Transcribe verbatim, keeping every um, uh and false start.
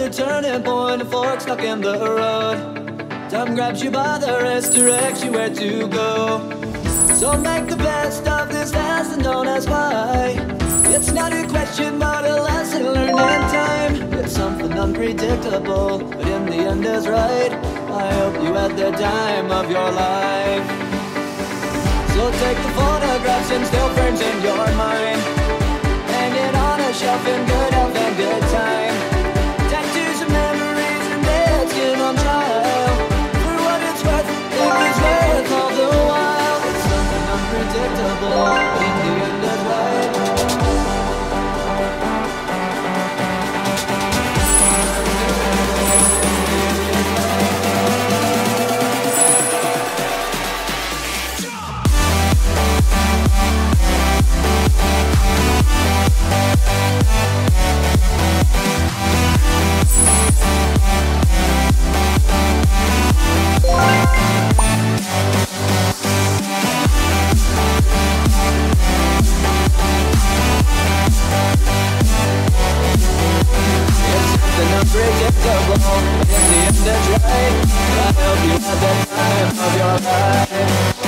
the turning point, a fork stuck in the road. Time grabs you by the wrist, directs you where to go. So make the best of this dance and don't ask why. It's not a question but a lesson learned in time. It's something unpredictable, but in the end is right. I hope you had the time of your life. So take the photographs and still frames in your mind. Hang it on a shelf in good health and good time. Tattoos of memories and dead skin on trial. For what it's worth, it is worth all the while. It's something unpredictable, but in the end is right. Unpredictable, but in the end it's right. I hope you had the time of your life.